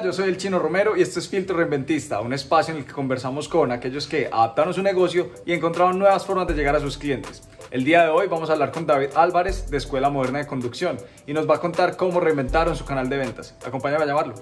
yo soy el Chino Romero y esto es Filtro Reinventista, un espacio en el que conversamos con aquellos que adaptaron su negocio y encontraron nuevas formas de llegar a sus clientes. El día de hoy vamos a hablar con David Álvarez de Escuela Moderna de Conducción y nos va a contar cómo reinventaron su canal de ventas. Acompáñame a llamarlo.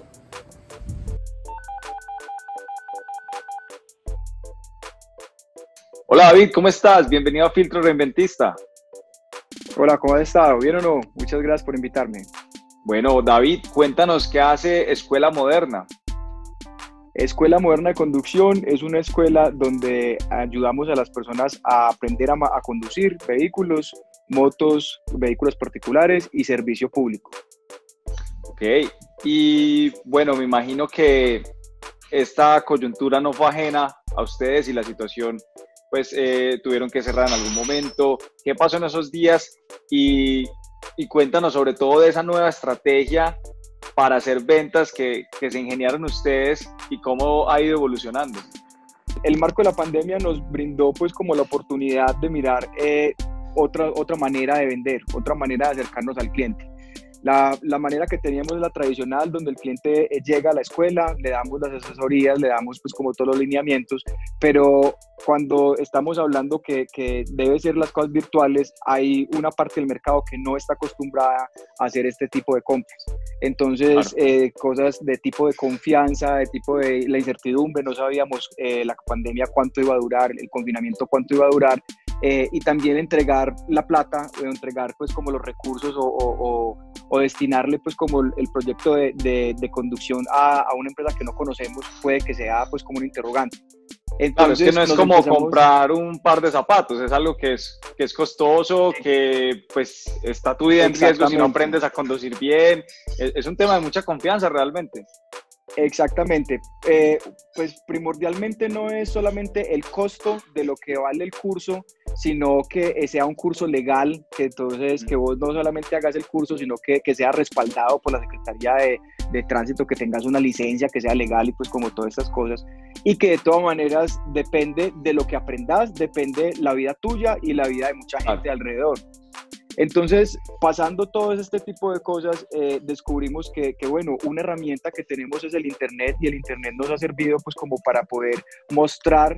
Hola David, ¿cómo estás? Bienvenido a Filtro Reinventista. Hola, ¿cómo has estado? ¿Bien o no? Muchas gracias por invitarme. Bueno, David, cuéntanos qué hace Escuela Moderna. Escuela Moderna de Conducción es una escuela donde ayudamos a las personas a aprender a conducir vehículos, motos, vehículos particulares y servicio público. Ok, y bueno, me imagino que esta coyuntura no fue ajena a ustedes y la situación pues tuvieron que cerrar en algún momento. ¿Qué pasó en esos días? Y cuéntanos sobre todo de esa nueva estrategia para hacer ventas que se ingeniaron ustedes y cómo ha ido evolucionando. El marco de la pandemia nos brindó pues como la oportunidad de mirar otra manera de vender, otra manera de acercarnos al cliente. La manera que teníamos es la tradicional, donde el cliente llega a la escuela, le damos las asesorías, le damos pues como todos los lineamientos, pero cuando estamos hablando que debe ser las cosas virtuales, hay una parte del mercado que no está acostumbrada a hacer este tipo de compras. Entonces, claro. Cosas de tipo de confianza, de tipo de la incertidumbre, no sabíamos la pandemia cuánto iba a durar, el confinamiento cuánto iba a durar, y también entregar la plata, o entregar pues como los recursos o destinarle pues como el proyecto de conducción a una empresa que no conocemos puede que sea pues como un interrogante. Entonces, claro, es que no es como comprar un par de zapatos, es algo que es costoso, que pues está tu vida en riesgo si no aprendes a conducir bien, es un tema de mucha confianza realmente. Exactamente, pues primordialmente no es solamente el costo de lo que vale el curso, sino que sea un curso legal, que entonces que vos no solamente hagas el curso, sino que sea respaldado por la Secretaría de Tránsito, que tengas una licencia, que sea legal y pues como todas estas cosas, y que de todas maneras depende de lo que aprendas, depende la vida tuya y la vida de mucha gente alrededor. Entonces, pasando todo este tipo de cosas, descubrimos que, bueno, una herramienta que tenemos es el Internet, y el Internet nos ha servido pues como para poder mostrar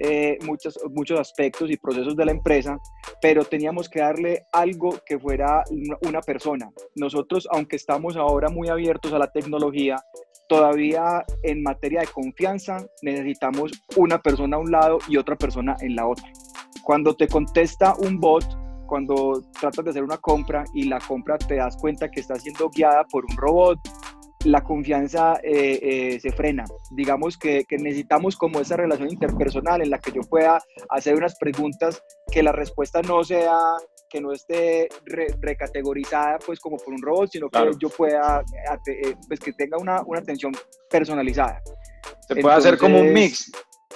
muchos aspectos y procesos de la empresa, pero teníamos que darle algo que fuera una persona. Nosotros, aunque estamos ahora muy abiertos a la tecnología, todavía en materia de confianza necesitamos una persona a un lado y otra persona en la otra. Cuando te contesta un bot, cuando tratas de hacer una compra y la compra te das cuenta que está siendo guiada por un robot, la confianza se frena. Digamos que necesitamos como esa relación interpersonal en la que yo pueda hacer unas preguntas que la respuesta no sea, que no esté recategorizada pues como por un robot, sino que yo pueda, pues que tenga una atención personalizada. Se puede hacer como un mix.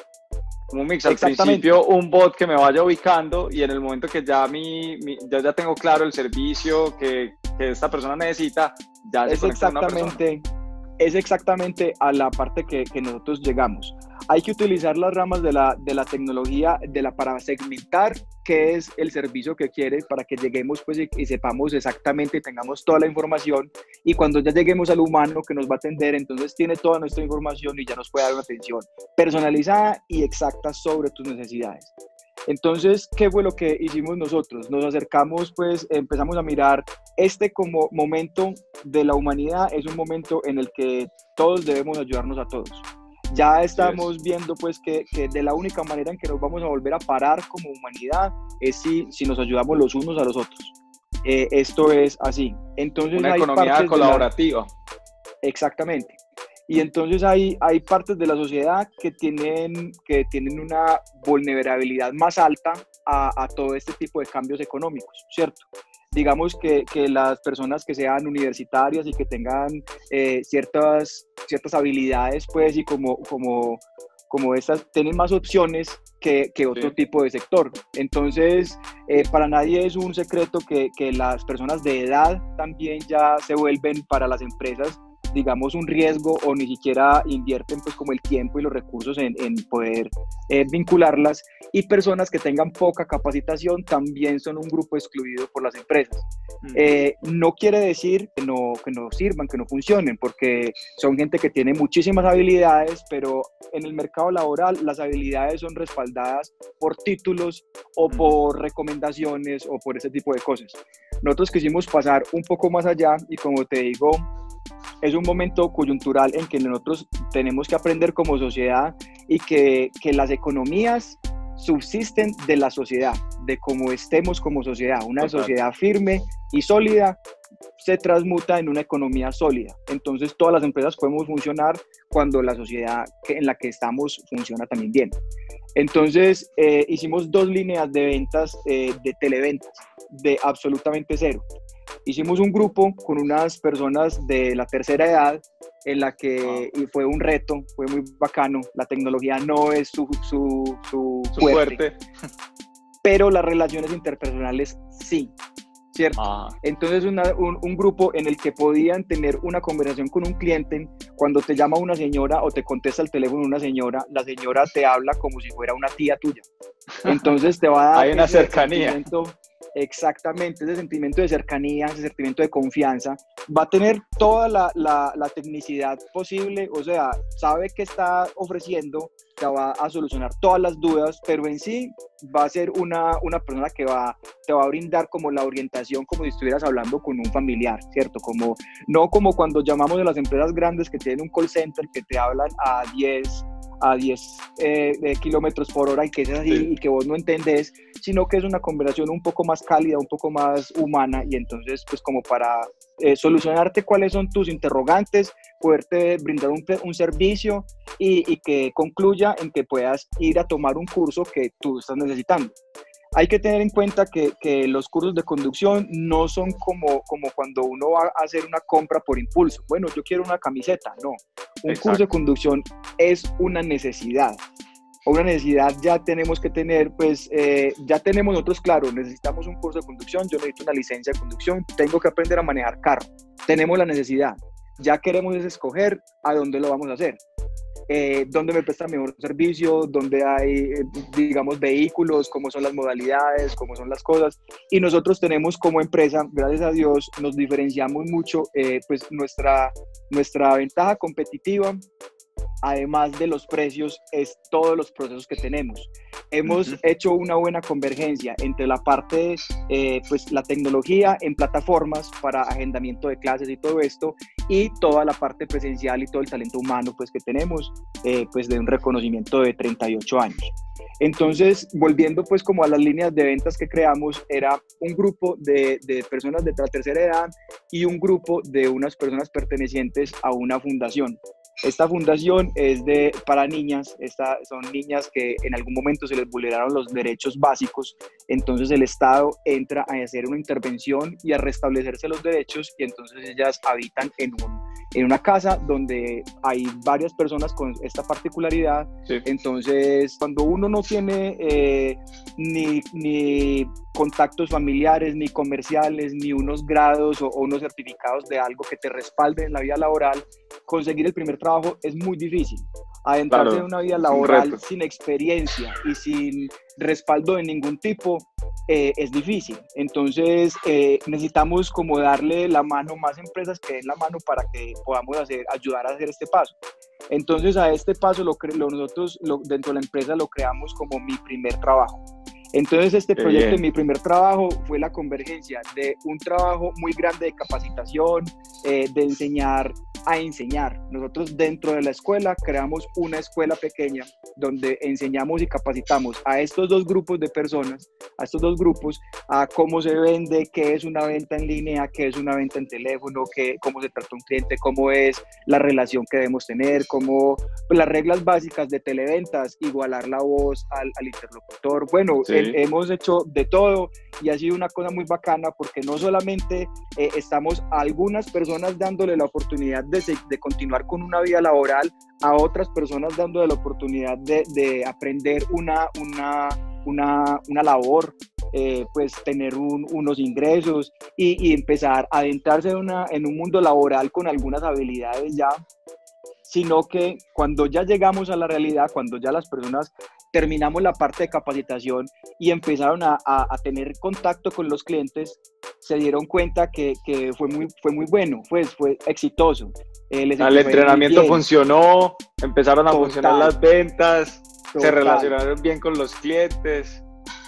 Como un mix, al principio un bot que me vaya ubicando y en el momento que ya ya tengo claro el servicio que esta persona necesita, ya se conecta una persona. Es exactamente a la parte que nosotros llegamos. Hay que utilizar las ramas de la tecnología para segmentar qué es el servicio que quiere, para que lleguemos pues, y sepamos exactamente, tengamos toda la información, y cuando ya lleguemos al humano que nos va a atender, entonces tiene toda nuestra información y ya nos puede dar una atención personalizada y exacta sobre tus necesidades. Entonces, ¿qué fue lo que hicimos nosotros? Nos acercamos, pues empezamos a mirar como momento de la humanidad, es un momento en el que todos debemos ayudarnos a todos. Ya estamos viendo pues que de la única manera en que nos vamos a volver a parar como humanidad es si nos ayudamos los unos a los otros. Esto es así. Entonces, una economía colaborativa. Exactamente. Y entonces hay partes de la sociedad que tienen una vulnerabilidad más alta a todo este tipo de cambios económicos, ¿cierto? Digamos que las personas que sean universitarias y que tengan ciertas habilidades, pues, y como estas, tienen más opciones que otro tipo de sector. Entonces, para nadie es un secreto que las personas de edad también ya se vuelven para las empresas digamos, un riesgo o ni siquiera invierten pues como el tiempo y los recursos en poder vincularlas, y personas que tengan poca capacitación también son un grupo excluido por las empresas. No quiere decir que no sirvan, que no funcionen, porque son gente que tiene muchísimas habilidades, pero en el mercado laboral las habilidades son respaldadas por títulos o por recomendaciones o por ese tipo de cosas. Nosotros quisimos pasar un poco más allá y, como te digo, es un momento coyuntural en que nosotros tenemos que aprender como sociedad y que las economías subsisten de la sociedad, de cómo estemos como sociedad. Una sociedad firme y sólida se transmuta en una economía sólida. Entonces todas las empresas podemos funcionar cuando la sociedad en la que estamos funciona también bien. Entonces hicimos 2 líneas de ventas, de televentas, de absolutamente cero. Hicimos un grupo con unas personas de la tercera edad, en la que fue un reto, fue muy bacano. La tecnología no es su fuerte, pero las relaciones interpersonales sí, ¿cierto? Entonces un grupo en el que podían tener una conversación con un cliente. Cuando te llama una señora o te contesta el teléfono una señora, la señora te habla como si fuera una tía tuya. Entonces te va a dar hay una cercanía. Exactamente, ese sentimiento de cercanía, ese sentimiento de confianza. Va a tener toda la tecnicidad posible, o sea, sabe qué está ofreciendo, te va a solucionar todas las dudas, pero en sí va a ser una persona que te va a brindar como la orientación, como si estuvieras hablando con un familiar, ¿cierto? No como cuando llamamos a las empresas grandes que tienen un call center que te hablan a 10 kilómetros por hora y que es así, sí, y que vos no entendés, sino que es una conversación un poco más cálida, un poco más humana, y entonces pues como para solucionarte cuáles son tus interrogantes, poderte brindar un servicio y que concluya en que puedas ir a tomar un curso que tú estás necesitando. Hay que tener en cuenta que los cursos de conducción no son como cuando uno va a hacer una compra por impulso. Bueno, yo quiero una camiseta. No, un Exacto. curso de conducción es una necesidad. Una necesidad ya tenemos que tener, pues ya tenemos nosotros claro, necesitamos un curso de conducción, yo necesito una licencia de conducción, tengo que aprender a manejar carro. Tenemos la necesidad. Ya queremos escoger a dónde lo vamos a hacer. Dónde me presta mejor servicio, dónde hay, digamos, vehículos, cómo son las modalidades, cómo son las cosas. Y nosotros tenemos como empresa, gracias a Dios, nos diferenciamos mucho, pues nuestra ventaja competitiva, además de los precios, es todos los procesos que tenemos. Hemos hecho una buena convergencia entre la parte, pues la tecnología en plataformas para agendamiento de clases y todo esto, y toda la parte presencial y todo el talento humano pues que tenemos, pues de un reconocimiento de 38 años. Entonces, volviendo pues como a las líneas de ventas que creamos, era un grupo de personas de la tercera edad y un grupo de unas personas pertenecientes a una fundación. Esta fundación es para niñas. Son niñas que en algún momento se les vulneraron los derechos básicos, entonces el Estado entra a hacer una intervención y a restablecerse los derechos, y entonces ellas habitan en una casa donde hay varias personas con esta particularidad. Sí. Entonces, cuando uno no tiene ni contactos familiares, ni comerciales, ni unos grados o unos certificados de algo que te respalden en la vida laboral, conseguir el primer trabajo es muy difícil. Adentrarse en una vida laboral sin experiencia y sin respaldo de ningún tipo es difícil. Entonces necesitamos como darle la mano, más empresas que den la mano para que podamos ayudar a hacer este paso. Entonces a este paso nosotros dentro de la empresa lo creamos como mi primer trabajo. Entonces este proyecto de mi primer trabajo fue la convergencia de un trabajo muy grande de capacitación, de enseñar a enseñar. Nosotros dentro de la escuela creamos una escuela pequeña donde enseñamos y capacitamos a estos dos grupos de personas, a estos dos grupos, a cómo se vende, qué es una venta en línea, qué es una venta en teléfono, cómo se trata un cliente, cómo es la relación que debemos tener, cómo las reglas básicas de televentas, igualar la voz al interlocutor. Bueno, sí. Hemos hecho de todo y ha sido una cosa muy bacana porque no solamente estamos a algunas personas dándole la oportunidad de continuar con una vida laboral, a otras personas dándole la oportunidad de aprender una labor pues tener unos ingresos y empezar a adentrarse en un mundo laboral con algunas habilidades ya, sino que cuando ya llegamos a la realidad, cuando ya las personas terminamos la parte de capacitación y empezaron a tener contacto con los clientes, se dieron cuenta que fue muy bueno, pues fue exitoso. El entrenamiento funcionó, empezaron a funcionar las ventas, se relacionaron bien con los clientes.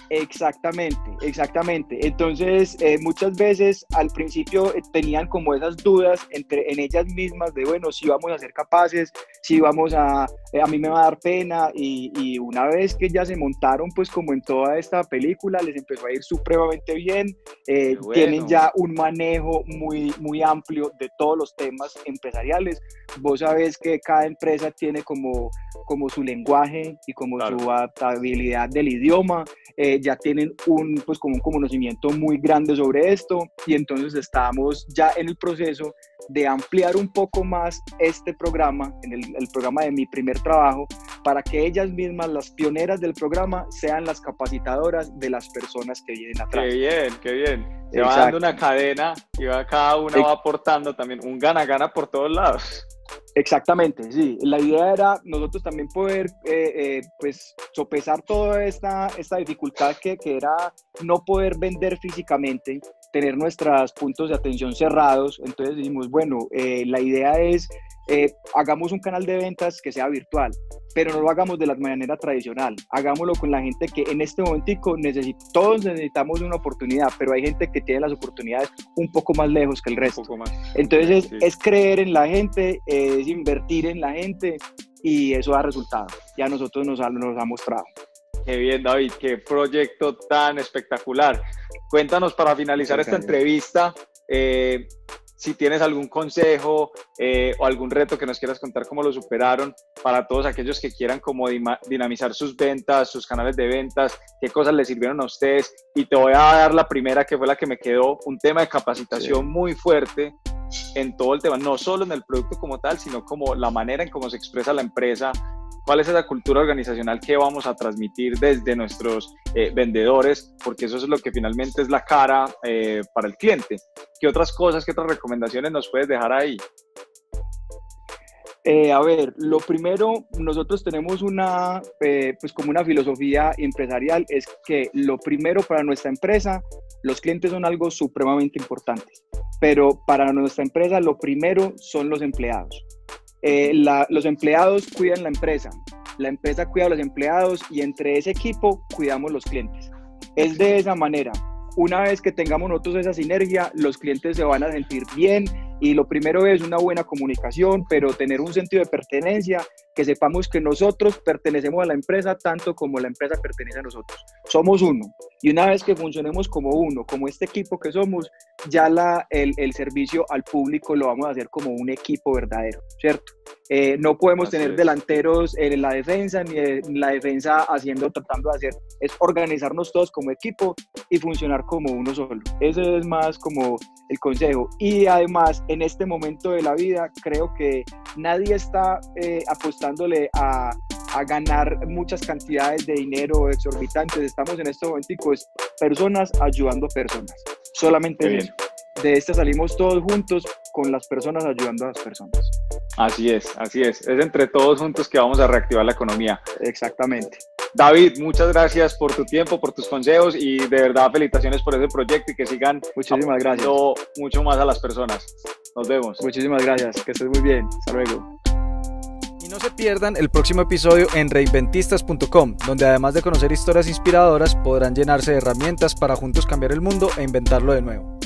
Exactamente. Entonces, muchas veces al principio tenían como esas dudas en ellas mismas de, bueno, si vamos a ser capaces, si vamos a mí me va a dar pena, y una vez que ya se montaron, pues como en toda esta película, les empezó a ir supremamente bien, bueno. Tienen ya un manejo muy amplio de todos los temas empresariales. Vos sabés que cada empresa tiene como su lenguaje y como claro. Su adaptabilidad del idioma, ya tienen un conocimiento muy grande sobre esto, y entonces estamos ya en el proceso de ampliar un poco más este programa, en el programa de mi primer trabajo, para que ellas mismas, las pioneras del programa, sean las capacitadoras de las personas que vienen atrás. Qué bien. Se va dando una cadena y cada una va aportando también un gana-gana por todos lados. Exactamente, sí. La idea era nosotros también poder pues sopesar toda esta dificultad que era no poder vender físicamente, tener nuestros puntos de atención cerrados. Entonces dijimos, bueno, la idea es hagamos un canal de ventas que sea virtual, pero no lo hagamos de la manera tradicional, hagámoslo con la gente que en este momentico todos necesitamos una oportunidad, pero hay gente que tiene las oportunidades un poco más lejos que el resto. Entonces sí. Es creer en la gente, es invertir en la gente, y eso da resultado. Ya a nosotros nos ha mostrado. Qué bien, David, qué proyecto tan espectacular. Cuéntanos para finalizar esta entrevista, si tienes algún consejo o algún reto que nos quieras contar, cómo lo superaron, para todos aquellos que quieran como dinamizar sus ventas, sus canales de ventas, qué cosas les sirvieron a ustedes. Y te voy a dar la primera, que fue la que me quedó, un tema de capacitación muy fuerte en todo el tema, no solo en el producto como tal, sino como la manera en cómo se expresa la empresa. ¿Cuál es esa cultura organizacional que vamos a transmitir desde nuestros vendedores? Porque eso es lo que finalmente es la cara para el cliente. ¿Qué otras cosas, qué otras recomendaciones nos puedes dejar ahí? A ver, lo primero, nosotros tenemos pues como una filosofía empresarial, es que lo primero para nuestra empresa, los clientes son algo supremamente importante, pero para nuestra empresa lo primero son los empleados. Los empleados cuidan la empresa cuida a los empleados, y entre ese equipo cuidamos los clientes. Es de esa manera. Una vez que tengamos nosotros esa sinergia, los clientes se van a sentir bien, y lo primero es una buena comunicación, pero tener un sentido de pertenencia, que sepamos que nosotros pertenecemos a la empresa tanto como la empresa pertenece a nosotros. Somos uno, y una vez que funcionemos como uno, como este equipo que somos, ya el servicio al público lo vamos a hacer como un equipo verdadero, ¿cierto? No podemos tener delanteros en la defensa, ni en la defensa tratando de hacer, es organizarnos todos como equipo y funcionar como uno solo. Ese es más como el consejo. Y además, en este momento de la vida, creo que nadie está apostándole a ganar muchas cantidades de dinero exorbitantes. Estamos en este momento, personas ayudando a personas. Solamente eso. De esta salimos todos juntos, con las personas ayudando a las personas. Así es. Es entre todos juntos que vamos a reactivar la economía. Exactamente. David, muchas gracias por tu tiempo, por tus consejos, y de verdad felicitaciones por ese proyecto, y que sigan apoyando mucho más a las personas. Nos vemos. Muchísimas gracias, que estés muy bien. Hasta luego. Y no se pierdan el próximo episodio en reinventistas.com, donde además de conocer historias inspiradoras, podrán llenarse de herramientas para juntos cambiar el mundo e inventarlo de nuevo.